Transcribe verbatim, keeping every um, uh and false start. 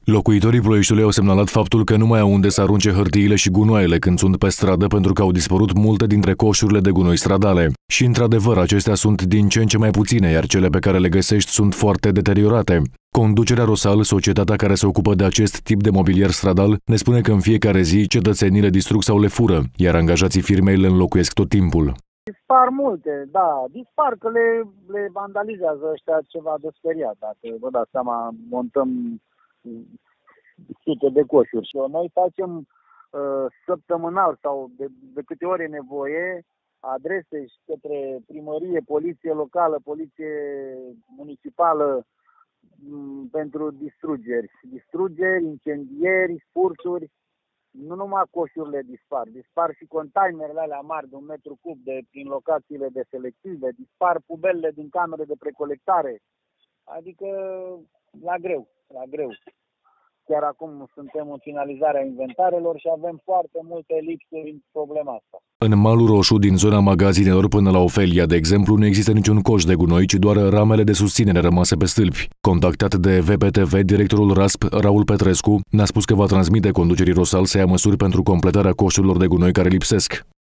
Locuitorii Ploieștiului au semnalat faptul că nu mai au unde să arunce hârtiile și gunoaiele când sunt pe stradă pentru că au dispărut multe dintre coșurile de gunoi stradale. Și, într-adevăr, acestea sunt din ce în ce mai puține, iar cele pe care le găsești sunt foarte deteriorate. Conducerea Rosal, societatea care se ocupă de acest tip de mobilier stradal, ne spune că în fiecare zi cetățenii le distrug sau le fură, iar angajații firmei le înlocuiesc tot timpul. Dispar multe, da, dispar că le, le vandalizează ăștia ceva de speriat, dacă vă dați seama, montăm sute de coșuri. Și noi facem uh, săptămânal sau de, de câte ori e nevoie adrese și către primărie, poliție locală, poliție municipală m, pentru distrugeri. Distrugeri, incendieri, furturi. Nu numai coșurile dispar, dispar și containerele alea mari de un metru cub de, prin locațiile de selective, dispar pubelele din camere de precolectare, adică la greu, la greu. Chiar acum suntem în finalizarea inventarelor și avem foarte multe lipsuri în problema asta. În Malul Roșu, din zona magazinelor până la Ofelia, de exemplu, nu există niciun coș de gunoi, ci doar ramele de susținere rămase pe stâlpi. Contactat de V P T V, directorul R A S P, Raul Petrescu, ne-a spus că va transmite conducerii Rosal să ia măsuri pentru completarea coșurilor de gunoi care lipsesc.